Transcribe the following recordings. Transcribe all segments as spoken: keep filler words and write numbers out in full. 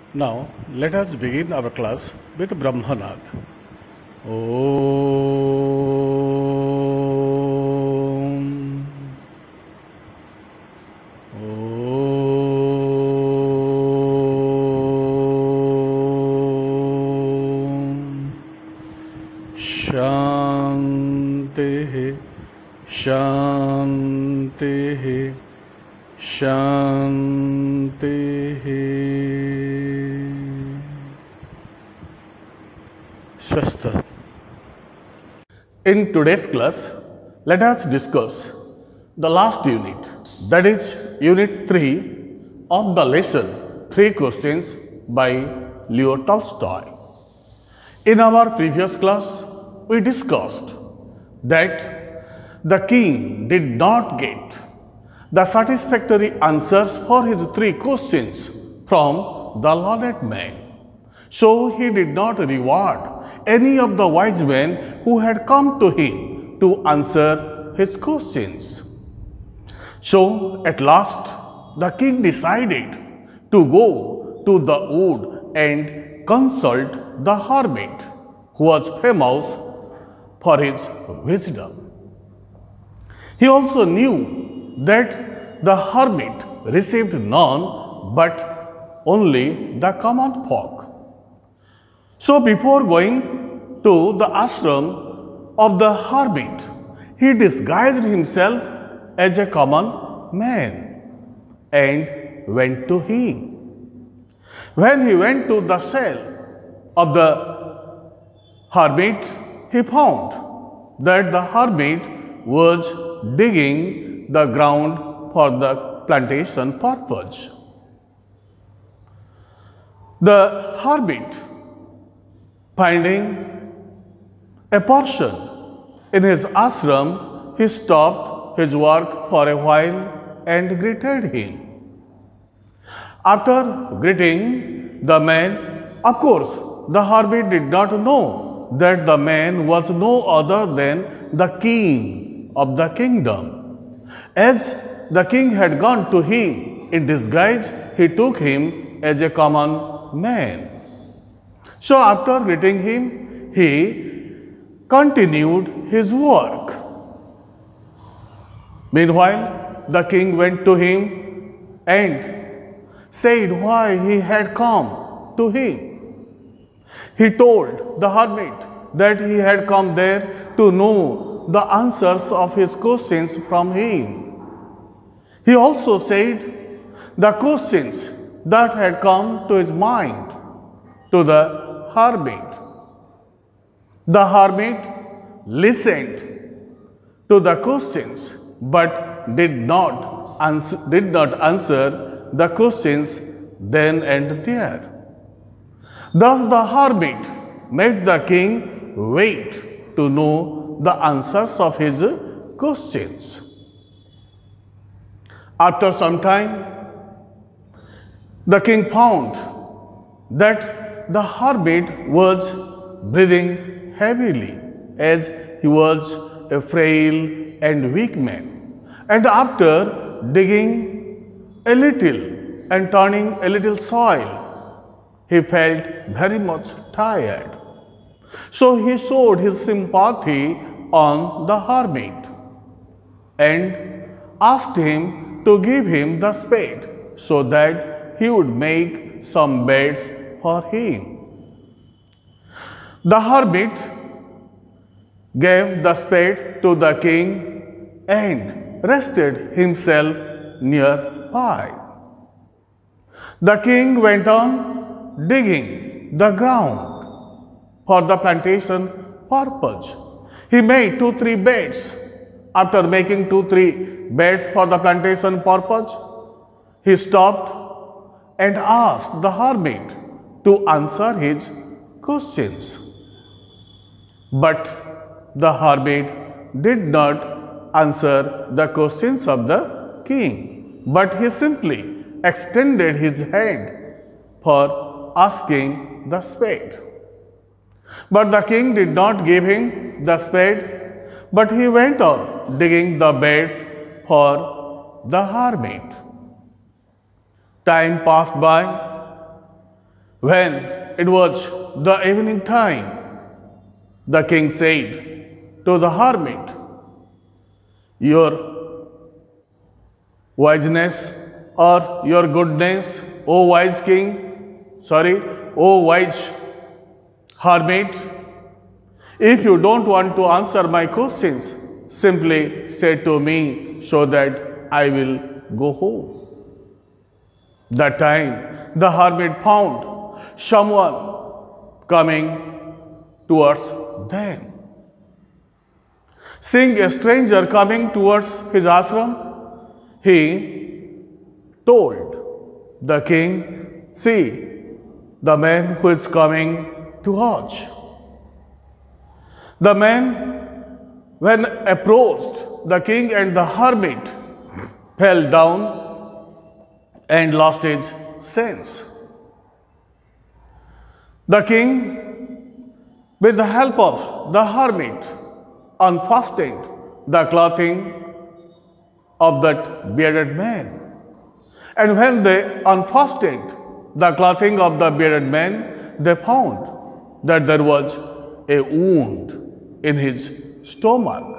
Now, let us begin our class with Brahmanad. Om. Om. Shanti. Shanti. Shanti. Swastha. In today's class, let us discuss the last unit, that is unit three of the lesson Three Questions by Leo Tolstoy. In our previous class, we discussed that the king did not get the satisfactory answers for his three questions from the learned man. So he did not reward any of the wise men who had come to him to answer his questions. So at last the king decided to go to the wood and consult the hermit, who was famous for his wisdom. He also knew that the hermit received none but only the common folk. So before going to the ashram of the hermit, he disguised himself as a common man and went to him. When he went to the cell of the hermit, he found that the hermit was digging the ground for the plantation purpose. The hermit, finding a person in his ashram, he stopped his work for a while and greeted him. After greeting the man, of course, the hermit did not know that the man was no other than the king of the kingdom. As the king had gone to him in disguise, he took him as a common man. So after greeting him, he continued his work. Meanwhile, the king went to him and said why he had come to him. He told the hermit that he had come there to know the answers of his questions from him. He also said the questions that had come to his mind to the hermit. The hermit listened to the questions but did not answer, did not answer the questions then and there. Thus the hermit made the king wait to know the answers of his questions. After some time, the king found that the hermit was breathing heavily, as he was a frail and weak man. And after digging a little and turning a little soil, he felt very much tired. So he showed his sympathy on the hermit and asked him to give him the spade so that he would make some beds for him. The hermit gave the spade to the king and rested himself nearby. The king went on digging the ground for the plantation purpose. He made two, three beds. After making two, three beds for the plantation purpose, he stopped and asked the hermit to answer his questions. But the hermit did not answer the questions of the king, but he simply extended his hand for asking the spade. But the king did not give him the spade, but he went on digging the beds for the hermit. Time passed by When it was the evening time, the king said to the hermit, "Your wiseness or your goodness, O wise king, sorry, O wise hermit, if you don't want to answer my questions, simply say to me so that I will go home." That time the hermit found someone coming towards them. Seeing a stranger coming towards his ashram, he told the king, "See the man who is coming to watch." The man, when approached the king and the hermit, fell down and lost his sense. The king, with the help of the hermit, unfastened the clothing of that bearded man. And when they unfastened the clothing of the bearded man, they found that there was a wound in his stomach.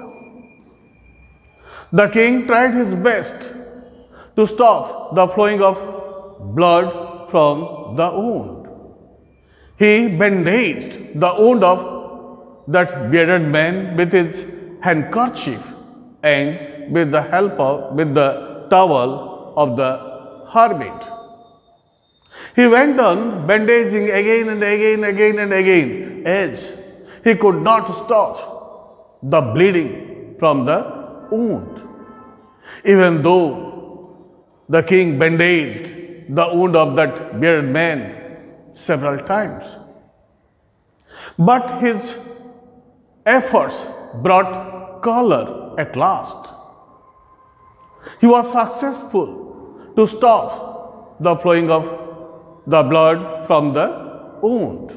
The king tried his best to stop the flowing of blood from the wound. He bandaged the wound of that bearded man with his handkerchief and with the help of with the towel of the hermit. He went on bandaging again and again, again and again, as he could not stop the bleeding from the wound. Even though the king bandaged the wound of that bearded man several times, but his efforts brought color at last. He was successful to stop the flowing of the blood from the wound.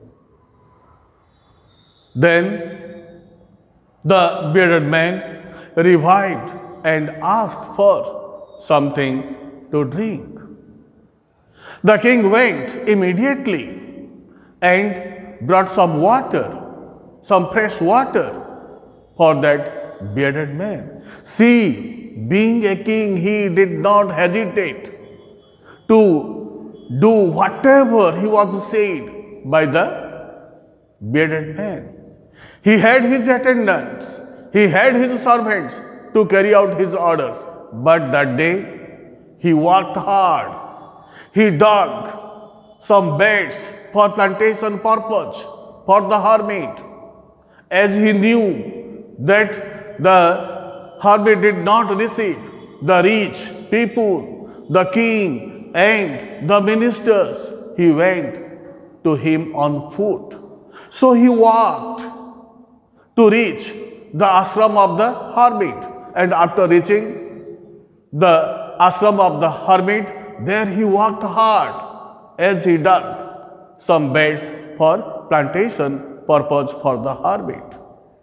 Then the bearded man revived and asked for something to drink. The king went immediately and brought some water, some fresh water for that bearded man. See, being a king, he did not hesitate to do whatever he was said by the bearded man. He had his attendants, he had his servants to carry out his orders, but that day he worked hard. He dug some beds for plantation purpose for the hermit, as he knew that the hermit did not receive the rich people, the king and the ministers. He went to him on foot. So he walked to reach the ashram of the hermit, and after reaching the ashram of the hermit, there he worked hard as he dug some beds for plantation purpose for the hermit.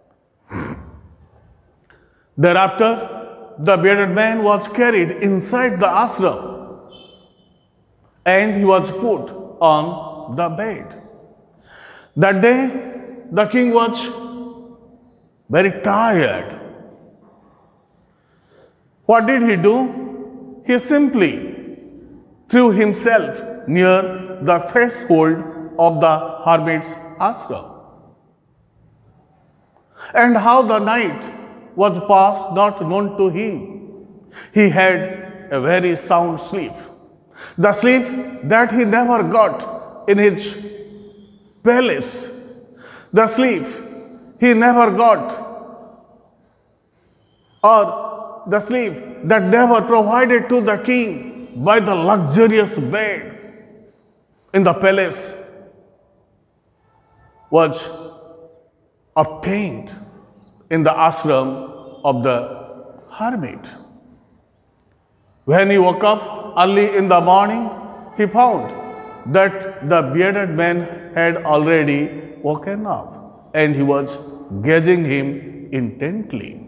Thereafter, the bearded man was carried inside the ashram and he was put on the bed. That day, the king was very tired. What did he do? He simply threw himself near the threshold of the hermit's ashram. And how the night was passed not known to him. He had a very sound sleep. The sleep that he never got in his palace. The sleep he never got, or the sleep that never provided to the king by the luxurious bed in the palace, was obtained in the ashram of the hermit. When he woke up early in the morning, he found that the bearded man had already woken up and he was gazing him intently.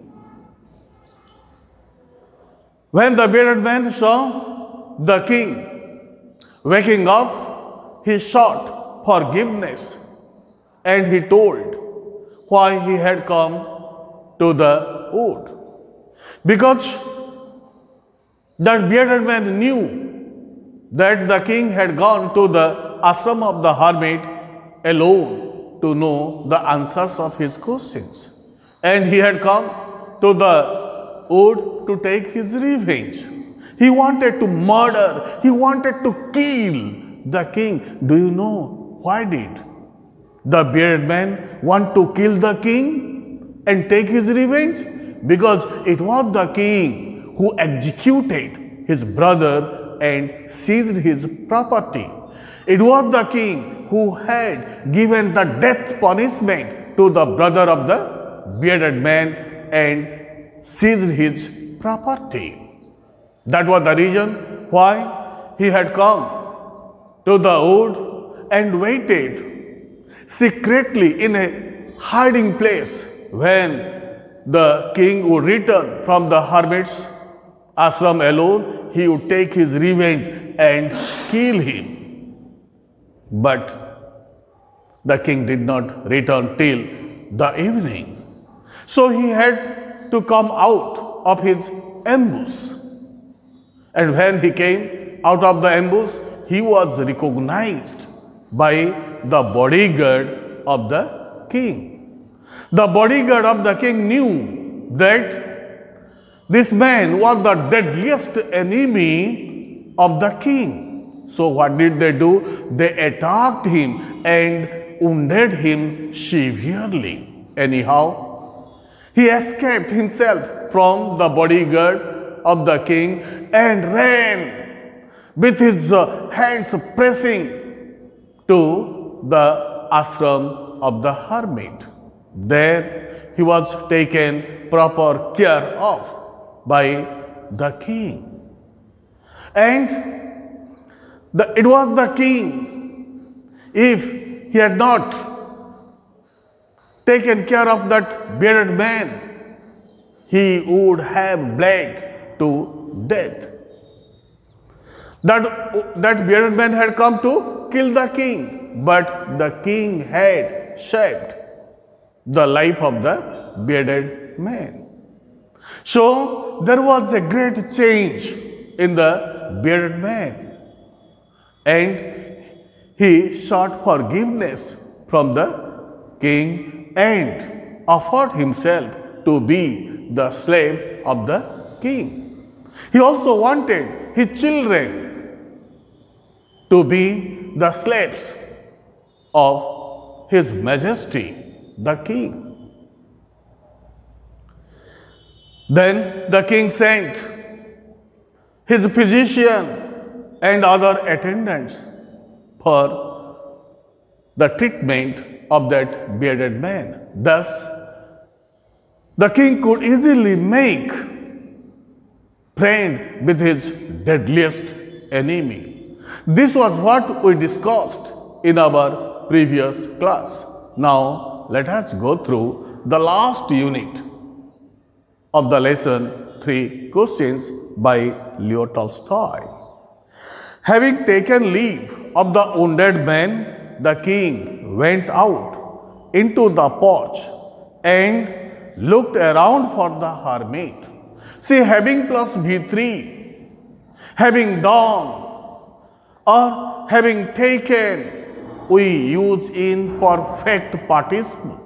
When the bearded man saw the king waking up, he sought forgiveness, and he told why he had come to the wood. Because that bearded man knew that the king had gone to the ashram of the hermit alone to know the answers of his questions. And he had come to the wood to take his revenge. He wanted to murder, he wanted to kill the king. Do you know why did the bearded man want to kill the king and take his revenge? Because it was the king who executed his brother and seized his property. It was the king who had given the death punishment to the brother of the bearded man and seized his property. That was the reason why he had come to the wood and waited secretly in a hiding place when the king would return from the hermit's ashram alone. He would take his revenge and kill him. But the king did not return till the evening. So he had to come out of his ambush. And when he came out of the ambush, he was recognized by the bodyguard of the king. The bodyguard of the king knew that this man was the deadliest enemy of the king. So what did they do? They attacked him and wounded him severely. Anyhow, he escaped himself from the bodyguard of the king and ran with his uh, hands pressing to the ashram of the hermit. There he was taken proper care of by the king. And the, it was the king, if he had not taken care of that bearded man, he would have bled to death. That, that bearded man had come to kill the king, but the king had saved the life of the bearded man. So there was a great change in the bearded man, and he sought forgiveness from the king and offered himself to be the slave of the king. He also wanted his children to be the slaves of His Majesty, the king. Then the king sent his physician and other attendants for the treatment of that bearded man. Thus, the king could easily make friend with his deadliest enemy. This was what we discussed in our previous class. Now, let us go through the last unit of the lesson, three questions by Leo Tolstoy. Having taken leave of the wounded man, the king went out into the porch and looked around for the hermit. See, having plus V three, having done or having taken, we use in perfect participle.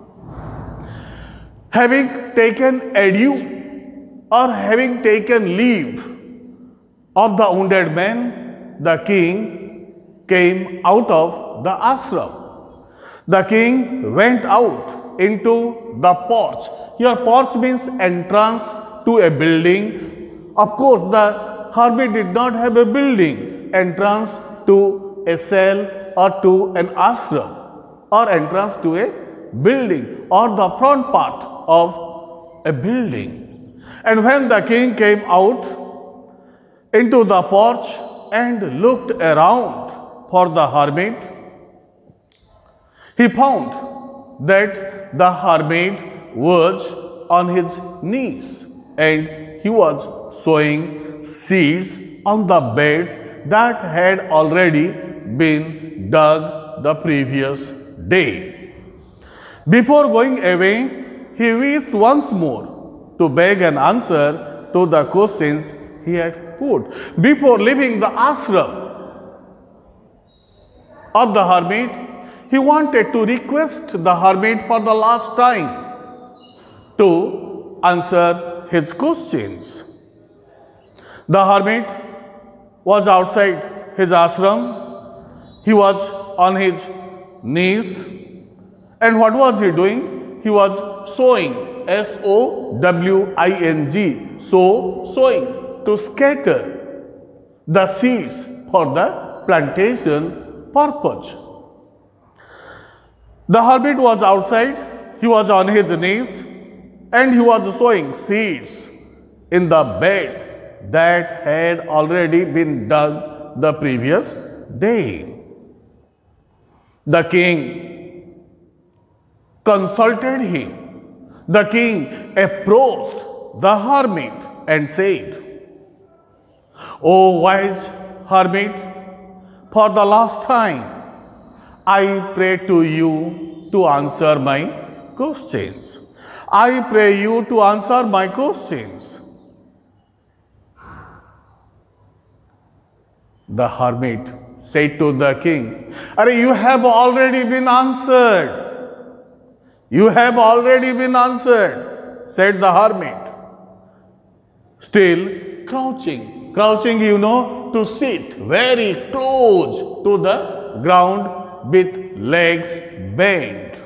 Having taken adieu or having taken leave of the wounded man, the king came out of the ashram. The king went out into the porch. Here, porch means entrance to a building. Of course, the hermit did not have a building. Entrance to a cell or to an ashram, or entrance to a building, or the front part of a building. And when the king came out into the porch and looked around for the hermit, he found that the hermit was on his knees and he was sowing seeds on the beds that had already been dug the previous day. Before going away, he wished once more to beg an answer to the questions he had put. Before leaving the ashram of the hermit, he wanted to request the hermit for the last time to answer his questions. The hermit was outside his ashram. He was on his knees. And what was he doing? He was sowing, S O W I N G, sow, sowing, to scatter the seeds for the plantation purpose. The hermit was outside, he was on his knees, and he was sowing seeds in the beds that had already been dug the previous day. The king consulted him. The king approached the hermit and said, "O wise hermit, for the last time, I pray to you to answer my questions. I pray you to answer my questions." The hermit said to the king, "Arey, you have already been answered. You have already been answered," said the hermit, still crouching. Crouching, you know, to sit very close to the ground with legs bent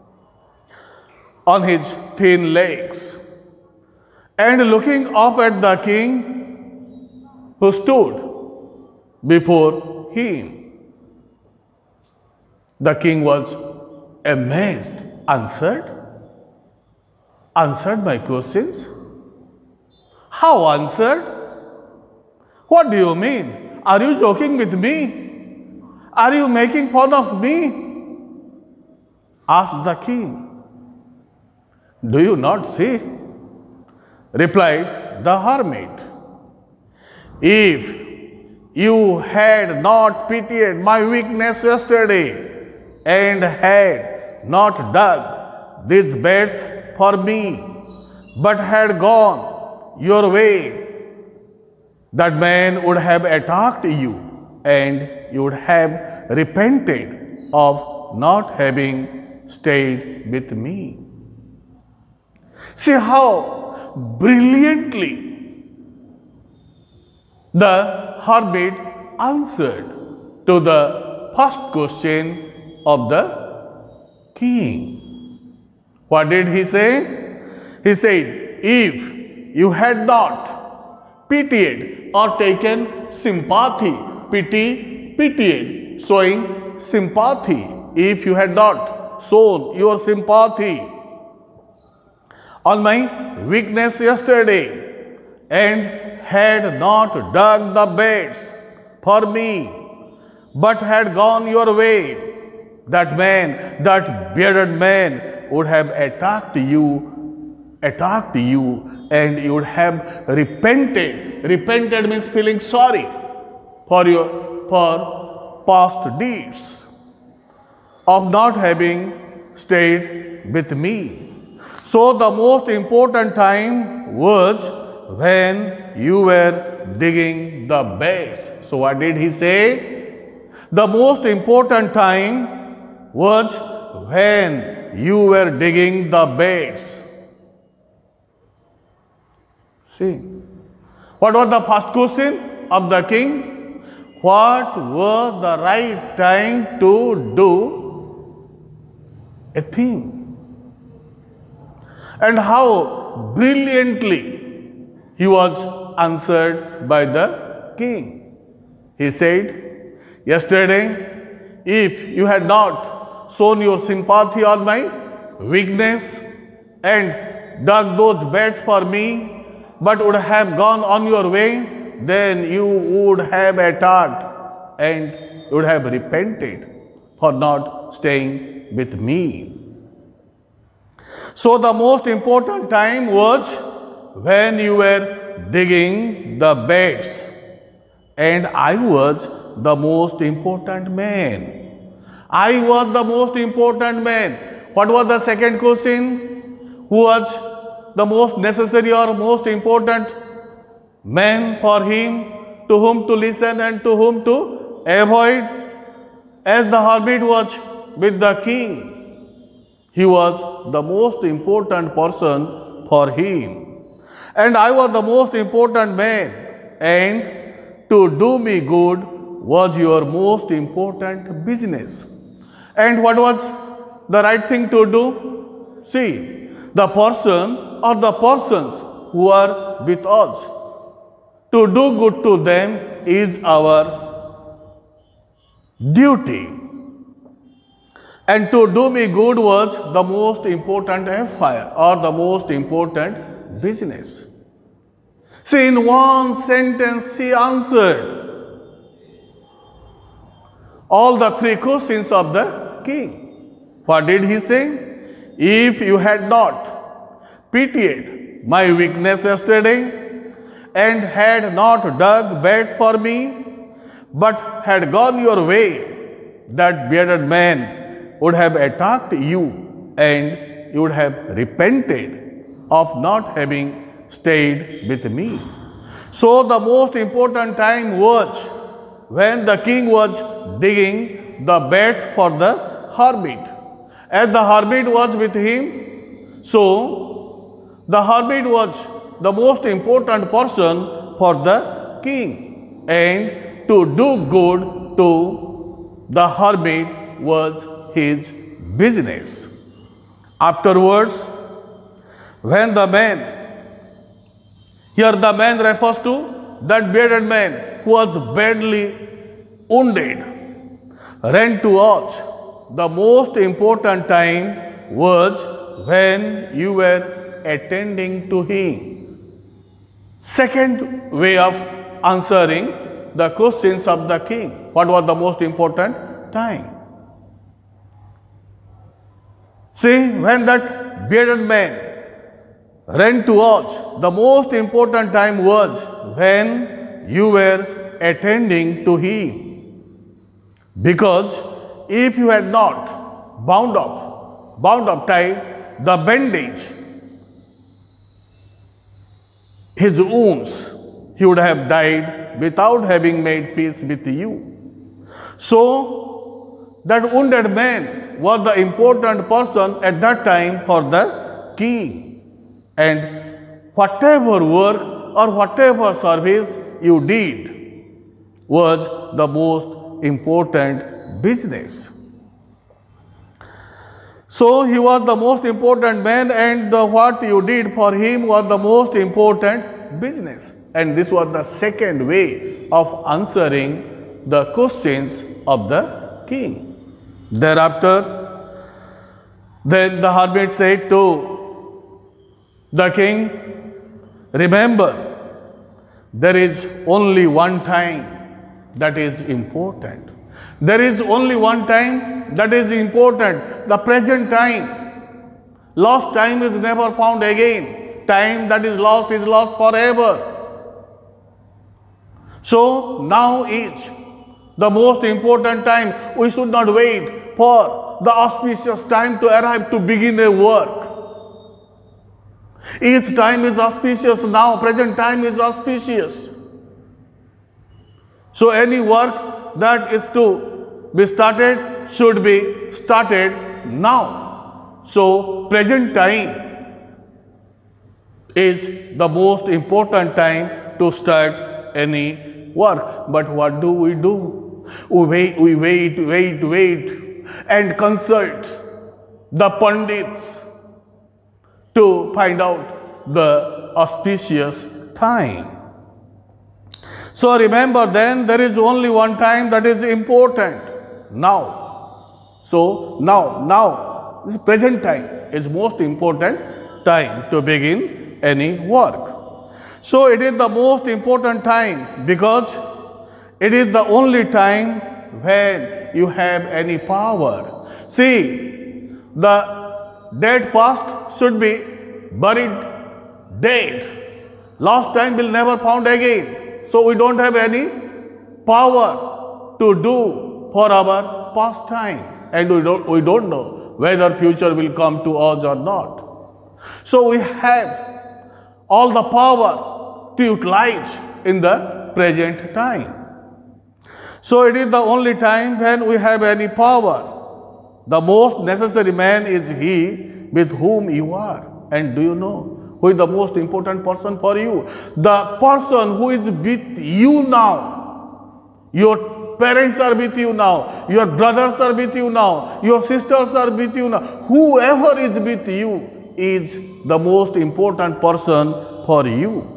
on his thin legs, and looking up at the king who stood before him. The king was amazed. Answered? Answered my questions? How answered? What do you mean? Are you joking with me? Are you making fun of me? Asked the king. Do you not see? Replied the hermit. If you had not pitied my weakness yesterday and had not dug these beds for me, but had gone your way, that man would have attacked you, and you would have repented of not having stayed with me. See how brilliantly the hermit answered to the first question of the king. What did he say? He said, if you had not pitied or taken sympathy, pity, pitied, showing sympathy, if you had not shown your sympathy on my weakness yesterday and had not dug the beds for me, but had gone your way, that man, that bearded man would have attacked you, attacked you, and you would have repented. Repented means feeling sorry for your for past deeds of not having stayed with me. So the most important time was when you were digging the beds. So what did he say? The most important time was when you were digging the beds. See, what was the first question of the king? What was the right time to do a thing? And how brilliantly he was answered by the king. He said, yesterday, if you had not shown your sympathy on my weakness and dug those beds for me, but would have gone on your way, then you would have attacked and would have repented for not staying with me. So the most important time was when you were digging the beds, and I was the most important man. I was the most important man. What was the second question? Who was the most necessary or most important man for him, to whom to listen and to whom to avoid? As the hermit was with the king, he was the most important person for him. And I was the most important man, and to do me good was your most important business. And what was the right thing to do? See, the person or the persons who are with us, to do good to them is our duty. And to do me good was the most important affair or the most important business. See, in one sentence he answered all the three questions of the king. What did he say? If you had not pitied my weakness yesterday and had not dug beds for me, but had gone your way, that bearded man would have attacked you and you would have repented of not having stayed with me. So the most important time was when the king was digging the beds for the hermit. As the hermit was with him, so the hermit was the most important person for the king. And to do good to the hermit was his business. Afterwards, when the man, here the man refers to that bearded man who was badly wounded, ran to us. The most important time was when you were attending to him. Second way of answering the questions of the king. What was the most important time? See, when that bearded man ran to us, the most important time was when you were attending to him. Because if you had not bound up, bound up tight the bandage, his wounds, he would have died without having made peace with you. So, that wounded man was the important person at that time for the king. And whatever work or whatever service you did was the most important business. So he was the most important man, and the, what you did for him was the most important business. And this was the second way of answering the questions of the king. Thereafter, then the hermit said to the king, remember, there is only one time that is important. There is only one time that is important, the present time. Lost time is never found again. Time that is lost is lost forever. So now is the most important time. We should not wait for the auspicious time to arrive to begin a work. Each time is auspicious now, present time is auspicious. So any work that is to be started should be started now. So present time is the most important time to start any work. But what do we do? We wait, we wait, wait, wait and consult the pundits to find out the auspicious time. So remember then, there is only one time that is important. Now. So now, now, this present time is most important time to begin any work. So it is the most important time because it is the only time when you have any power. See, the dead past should be buried dead. Lost time will never found again. So we don't have any power to do for our past time, and we don't, we don't know whether future will come to us or not. So we have all the power to utilize in the present time. So it is the only time when we have any power. The most necessary man is he with whom you are. And do you know who is the most important person for you? The person who is with you now. Your parents are with you now. Your brothers are with you now. Your sisters are with you now. Whoever is with you is the most important person for you.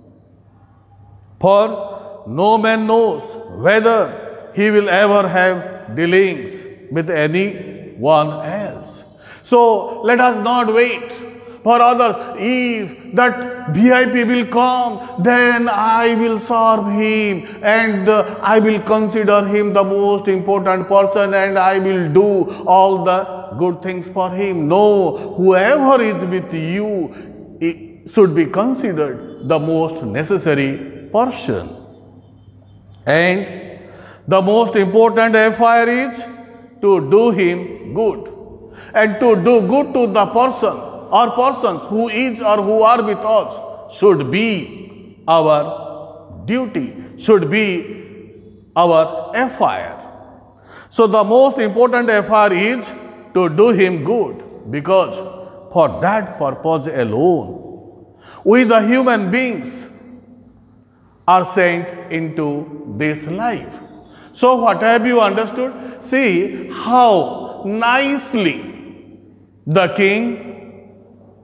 For no man knows whether he will ever have dealings with anyone else. So let us not wait for others. If that V I P will come, then I will serve him and uh, I will consider him the most important person and I will do all the good things for him. No, whoever is with you it should be considered the most necessary person. And the most important affair is to do him good. And to do good to the person or persons who is or who are with us should be our duty, should be our affair. So the most important affair is to do him good, because for that purpose alone, we the human beings are sent into this life. So what have you understood? See how nicely the king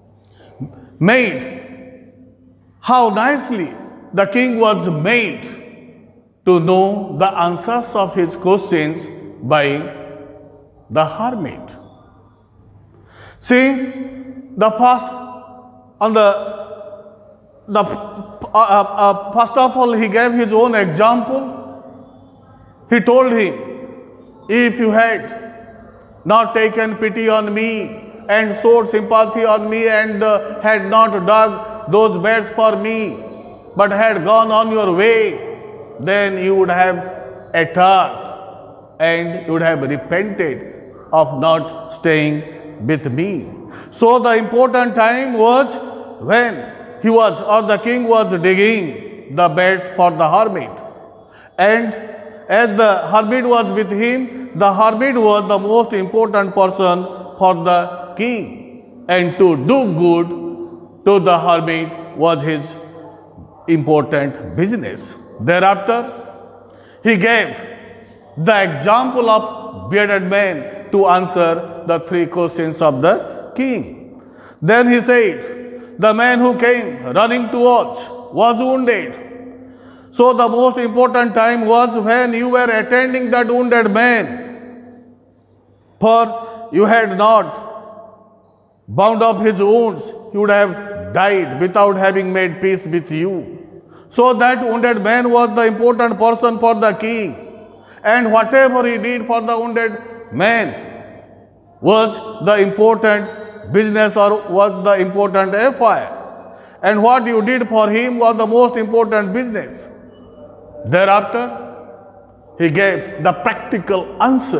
made, how nicely the king was made to know the answers of his questions by the hermit. See, the first, on the, the uh, uh, first of all, he gave his own example. He told him, if you had not taken pity on me and showed sympathy on me and uh, had not dug those beds for me, but had gone on your way, then you would have attacked and you would have repented of not staying with me. So the important time was when he was, or the king was digging the beds for the hermit. And as the hermit was with him, the hermit was the most important person for the king. And to do good to the hermit was his important business. Thereafter, he gave the example of bearded man to answer the three questions of the king. Then he said, the man who came running towards was wounded. So the most important time was when you were attending that wounded man, for you had not bound up his wounds, he would have died without having made peace with you. So that wounded man was the important person for the king. And whatever he did for the wounded man was the important business or was the important affair. And what you did for him was the most important business. Thereafter, he gave the practical answer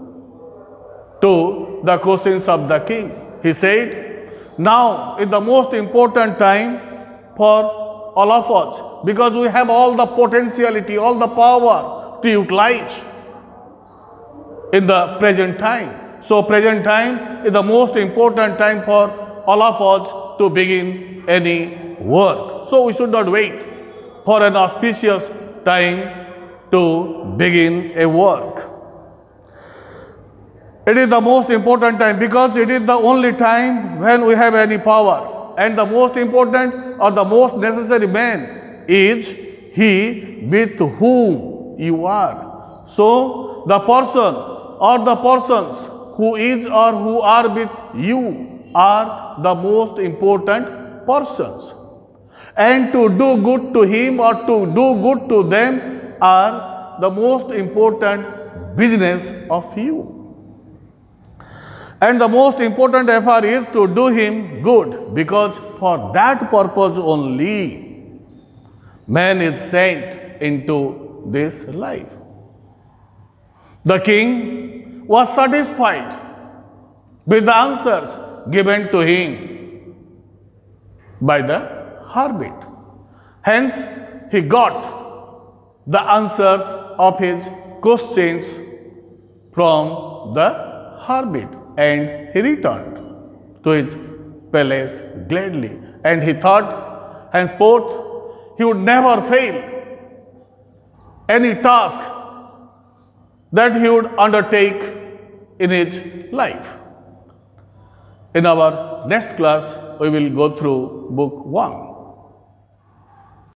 to the questions of the king. He said, now is the most important time for all of us, because we have all the potentiality, all the power to utilize in the present time. So present time is the most important time for all of us to begin any work. So we should not wait for an auspicious time to begin a work. It is the most important time because it is the only time when we have any power. And the most important or the most necessary man is he with whom you are. So the person or the persons who is or who are with you are the most important persons. And to do good to him or to do good to them are the most important business of you. And the most important effort is to do him good, because for that purpose only man is sent into this life. The king was satisfied with the answers given to him by the hermit. Hence, he got the answers of his questions from the hermit, and he returned to his palace gladly. And he thought henceforth he would never fail any task that he would undertake in his life. In our next class, we will go through book one.